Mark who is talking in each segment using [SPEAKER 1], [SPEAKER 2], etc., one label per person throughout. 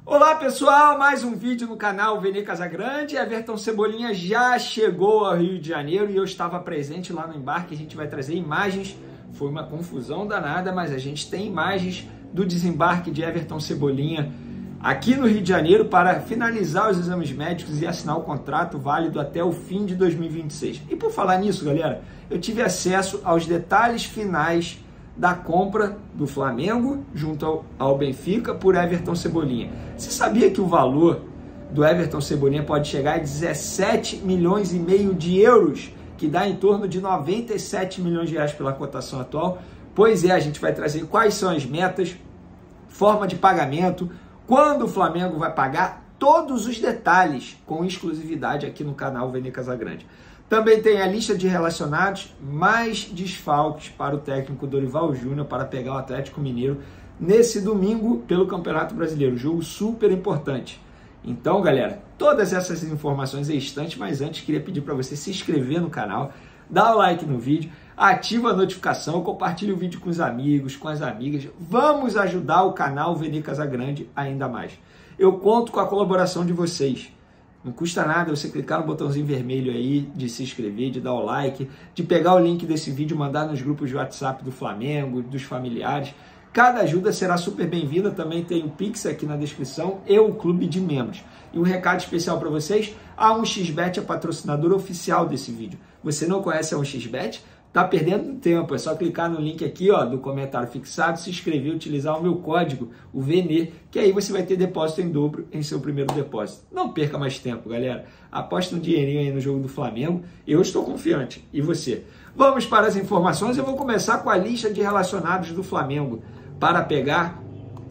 [SPEAKER 1] Olá pessoal, mais um vídeo no canal Vene Casagrande. Everton Cebolinha já chegou ao Rio de Janeiro e eu estava presente lá no embarque. A gente vai trazer imagens, foi uma confusão danada, mas a gente tem imagens do desembarque de Everton Cebolinha aqui no Rio de Janeiro para finalizar os exames médicos e assinar o contrato válido até o fim de 2026. E por falar nisso, galera, eu tive acesso aos detalhes finais da compra do Flamengo junto ao Benfica por Everton Cebolinha. Você sabia que o valor do Everton Cebolinha pode chegar a 17 milhões e meio de euros, que dá em torno de 97 milhões de reais pela cotação atual? Pois é, a gente vai trazer quais são as metas, forma de pagamento, quando o Flamengo vai pagar, todos os detalhes com exclusividade aqui no canal Vene Casagrande. Também tem a lista de relacionados, mais desfalques para o técnico Dorival Júnior para pegar o Atlético Mineiro nesse domingo pelo Campeonato Brasileiro. Jogo super importante. Então, galera, todas essas informações restantes, mas antes queria pedir para você se inscrever no canal, dar o like no vídeo, ativa a notificação, compartilhe o vídeo com os amigos, com as amigas. Vamos ajudar o canal Vene Casagrande ainda mais. Eu conto com a colaboração de vocês. Não custa nada você clicar no botãozinho vermelho aí de se inscrever, de dar o like, de pegar o link desse vídeo e mandar nos grupos de WhatsApp do Flamengo, dos familiares. Cada ajuda será super bem-vinda. Também tem o Pix aqui na descrição e o clube de membros. E um recado especial para vocês, a 1xBet é patrocinadora oficial desse vídeo. Você não conhece a 1xBet? Tá perdendo tempo, é só clicar no link aqui ó, do comentário fixado, se inscrever, utilizar o meu código, o VENE, que aí você vai ter depósito em dobro em seu primeiro depósito. Não perca mais tempo, galera. Aposta um dinheirinho aí no jogo do Flamengo. Eu estou confiante. E você? Vamos para as informações. Eu vou começar com a lista de relacionados do Flamengo para pegar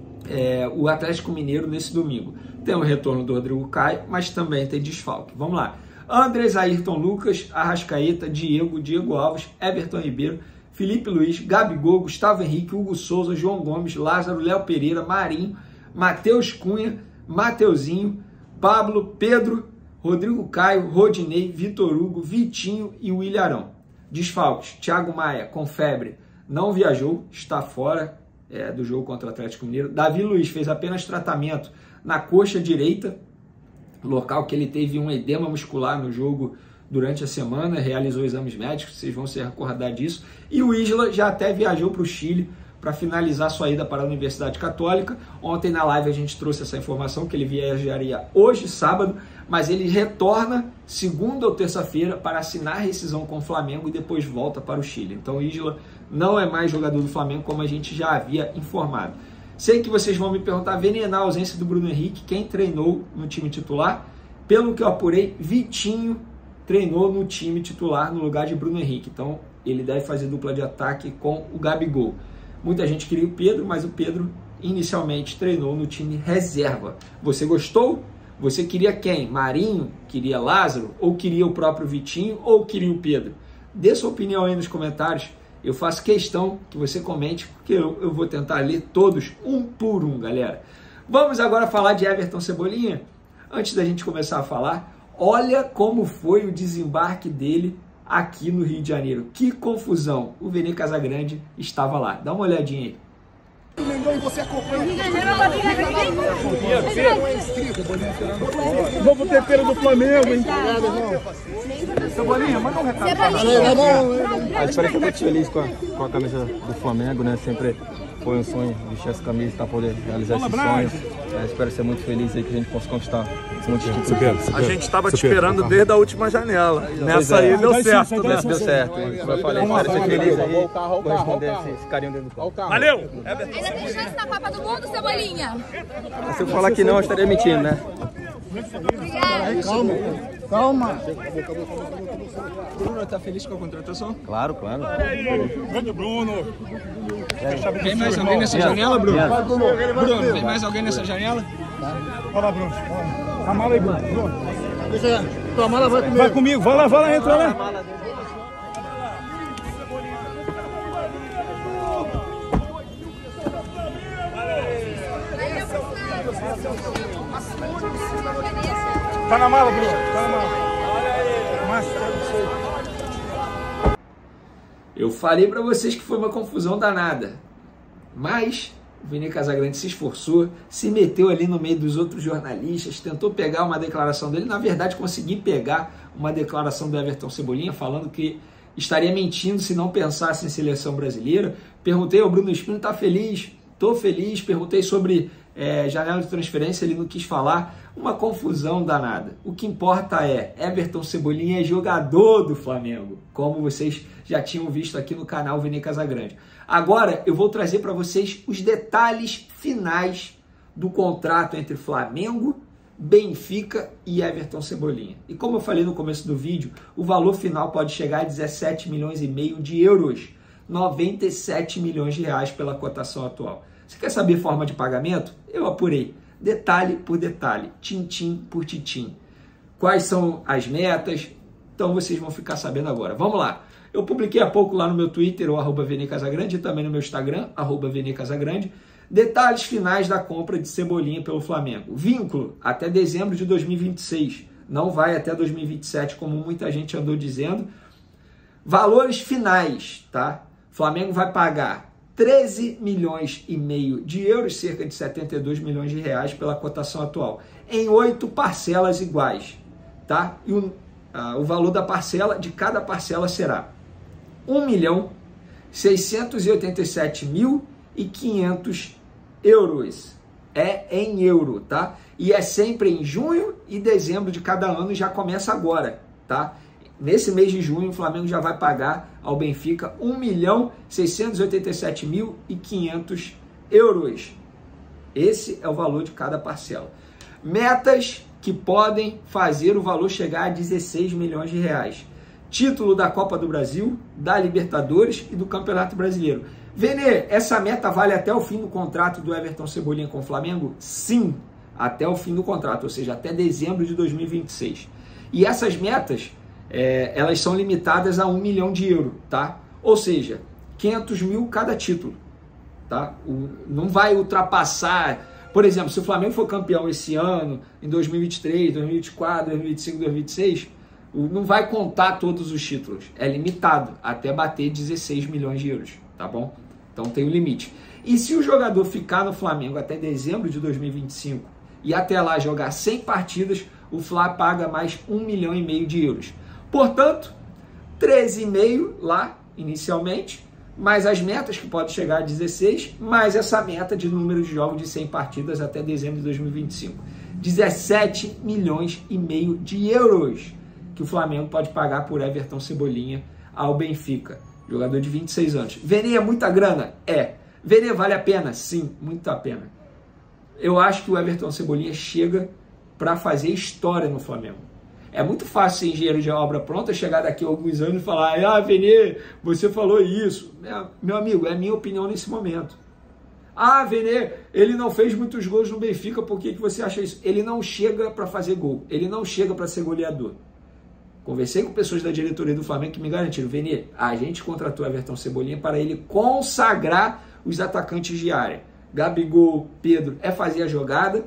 [SPEAKER 1] o Atlético Mineiro nesse domingo. Tem o retorno do Rodrigo Caio, mas também tem desfalque. Vamos lá. Andrés, Ayrton Lucas, Arrascaeta, Diego Alves, Everton Ribeiro, Felipe Luiz, Gabigol, Gustavo Henrique, Hugo Souza, João Gomes, Lázaro, Léo Pereira, Marinho, Matheus Cunha, Mateuzinho, Pablo, Pedro, Rodrigo Caio, Rodinei, Vitor Hugo, Vitinho e William Arão. Desfalques, Thiago Maia, com febre, não viajou, está fora do jogo contra o Atlético Mineiro. Davi Luiz fez apenas tratamento na coxa direita, local que ele teve um edema muscular no jogo durante a semana, realizou exames médicos, vocês vão se recordar disso. E o Isla já até viajou para o Chile para finalizar sua ida para a Universidade Católica. Ontem na live a gente trouxe essa informação que ele viajaria hoje, sábado, mas ele retorna segunda ou terça-feira para assinar a rescisão com o Flamengo e depois volta para o Chile. Então o Isla não é mais jogador do Flamengo, como a gente já havia informado. Sei que vocês vão me perguntar, Vene, na ausência do Bruno Henrique, quem treinou no time titular? Pelo que eu apurei, Vitinho treinou no time titular no lugar de Bruno Henrique. Então, ele deve fazer dupla de ataque com o Gabigol. Muita gente queria o Pedro, mas o Pedro inicialmente treinou no time reserva. Você gostou? Você queria quem? Marinho? Queria Lázaro? Ou queria o próprio Vitinho? Ou queria o Pedro? Dê sua opinião aí nos comentários. Eu faço questão que você comente, porque eu vou tentar ler todos um por um, galera. Vamos agora falar de Everton Cebolinha? Antes da gente começar a falar, olha como foi o desembarque dele aqui no Rio de Janeiro. Que confusão! O Vene Casagrande estava lá. Dá uma olhadinha aí.
[SPEAKER 2] Você acompanha. Novo tempero do Flamengo, hein? Cebolinha, manda um recado pra nós.
[SPEAKER 3] Espero que eu muito feliz com a camisa do Flamengo, né? Sempre foi um sonho vestir essa camisa para poder realizar esse sonho. Espero ser muito feliz aí que a gente possa conquistar esse monte de títulos.
[SPEAKER 4] A gente estava te esperando desde a última janela. Nessa aí deu certo, né?
[SPEAKER 3] Deu certo. Como eu falei, espero ser feliz aí, corresponder esse carinho dentro do campo.
[SPEAKER 4] Valeu!
[SPEAKER 5] Ainda tem chance na Copa do Mundo, Cebolinha?
[SPEAKER 3] Se eu falar que não, eu estaria mentindo, né?
[SPEAKER 5] Obrigada.
[SPEAKER 2] Calma.
[SPEAKER 1] Bruno, tá feliz com a contratação?
[SPEAKER 3] Claro, claro.
[SPEAKER 4] Grande Bruno!
[SPEAKER 1] Vem mais alguém nessa janela, Bruno? Bruno, vem mais alguém nessa janela?
[SPEAKER 2] Vai lá, Bruno. A mala aí, Bruno. Tua mala vai comigo. Vai comigo. Vai lá, entra lá. Tá na mala, Bruno. Tá na mala.
[SPEAKER 1] Eu falei para vocês que foi uma confusão danada, mas O Vini Casagrande se esforçou, se meteu ali no meio dos outros jornalistas, tentou pegar uma declaração dele. Na verdade, consegui pegar uma declaração do Everton Cebolinha falando que estaria mentindo se não pensasse em seleção brasileira. Perguntei ao Bruno Espino, tá feliz? Tô feliz. Perguntei sobre janela de transferência, ele não quis falar. Uma confusão danada. O que importa é, Everton Cebolinha é jogador do Flamengo, como vocês já tinham visto aqui no canal Vini Casagrande. Agora eu vou trazer para vocês os detalhes finais do contrato entre Flamengo, Benfica e Everton Cebolinha. E como eu falei no começo do vídeo, o valor final pode chegar a 17 milhões e meio de euros, 97 milhões de reais pela cotação atual. Você quer saber forma de pagamento? Eu apurei, detalhe por detalhe, tintim por tintim. Quais são as metas? Então vocês vão ficar sabendo agora. Vamos lá. Eu publiquei há pouco lá no meu Twitter, o @ViniCasagrande, e também no meu Instagram, @ViniCasagrande, detalhes finais da compra de Cebolinha pelo Flamengo. Vínculo até dezembro de 2026. Não vai até 2027, como muita gente andou dizendo. Valores finais, tá? Flamengo vai pagar 13 milhões e meio de euros, cerca de 72 milhões de reais pela cotação atual, em 8 parcelas iguais, tá? E o valor da parcela, de cada parcela será 1.687.500 euros. É em euro, tá? E é sempre em junho e dezembro de cada ano, e já começa agora, tá? Nesse mês de junho, o Flamengo já vai pagar ao Benfica 1.687.500 euros. Esse é o valor de cada parcela. Metas que podem fazer o valor chegar a 16 milhões de reais. Título da Copa do Brasil, da Libertadores e do Campeonato Brasileiro. Vene, essa meta vale até o fim do contrato do Everton Cebolinha com o Flamengo? Sim, até o fim do contrato, ou seja, até dezembro de 2026. E essas metas, elas são limitadas a 1 milhão de euros, tá? Ou seja, 500 mil cada título, tá? Não vai ultrapassar, por exemplo, se o Flamengo for campeão esse ano, em 2023, 2024, 2025, 2026, não vai contar todos os títulos, é limitado até bater 16 milhões de euros, tá bom? Então tem um limite. E se o jogador ficar no Flamengo até dezembro de 2025 e até lá jogar 100 partidas, o Fla paga mais 1,5 milhão de euros. Portanto, 13,5 lá inicialmente, mais as metas que podem chegar a 16, mais essa meta de número de jogos de 100 partidas até dezembro de 2025. 17 milhões e meio de euros que o Flamengo pode pagar por Everton Cebolinha ao Benfica, jogador de 26 anos. Vene, é muita grana? É. Vene, vale a pena? Sim, muito a pena. Eu acho que o Everton Cebolinha chega para fazer história no Flamengo. É muito fácil ser engenheiro de obra pronta, chegar daqui a alguns anos e falar: ah, Vene, você falou isso. Meu amigo, é a minha opinião nesse momento. Ah, Vene, ele não fez muitos gols no Benfica, por que você acha isso? Ele não chega para fazer gol, ele não chega para ser goleador. Conversei com pessoas da diretoria do Flamengo que me garantiram: Vene, a gente contratou Everton Cebolinha para ele consagrar os atacantes de área. Gabigol, Pedro, é fazer a jogada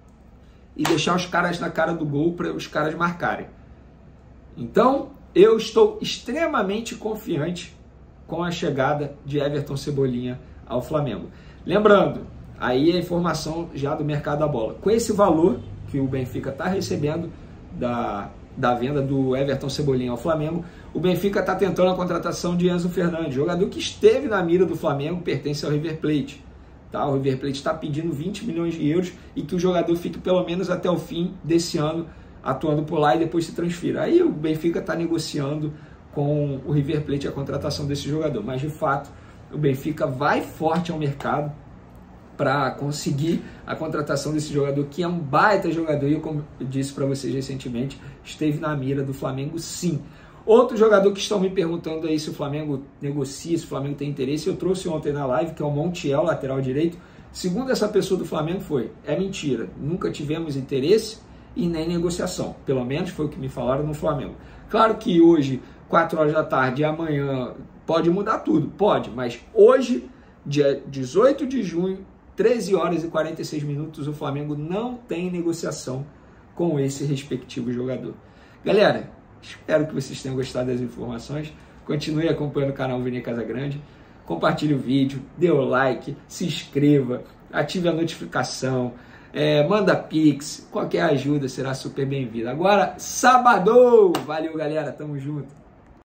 [SPEAKER 1] e deixar os caras na cara do gol para os caras marcarem. Então, eu estou extremamente confiante com a chegada de Everton Cebolinha ao Flamengo. Lembrando, aí a informação já do mercado da bola. Com esse valor que o Benfica está recebendo da venda do Everton Cebolinha ao Flamengo, o Benfica está tentando a contratação de Enzo Fernandes, jogador que esteve na mira do Flamengo, pertence ao River Plate. Tá? O River Plate está pedindo 20 milhões de euros e que o jogador fique pelo menos até o fim desse ano atuando por lá e depois se transfira. Aí o Benfica está negociando com o River Plate a contratação desse jogador, mas de fato o Benfica vai forte ao mercado para conseguir a contratação desse jogador, que é um baita jogador, e como eu disse para vocês recentemente, esteve na mira do Flamengo sim. Outro jogador que estão me perguntando aí se o Flamengo negocia, se o Flamengo tem interesse, eu trouxe ontem na live, que é o Montiel, lateral direito. Segundo essa pessoa do Flamengo é mentira, nunca tivemos interesse e nem negociação, pelo menos foi o que me falaram no Flamengo. Claro que hoje, 4 horas da tarde e amanhã pode mudar tudo, pode, mas hoje, dia 18 de junho, 13 horas e 46 minutos, o Flamengo não tem negociação com esse respectivo jogador. Galera, espero que vocês tenham gostado das informações. Continue acompanhando o canal Vini Casagrande. compartilhe o vídeo, dê o like, se inscreva, ative a notificação, manda pix, qualquer ajuda será super bem-vinda. Agora, sábado! Valeu, galera, tamo junto!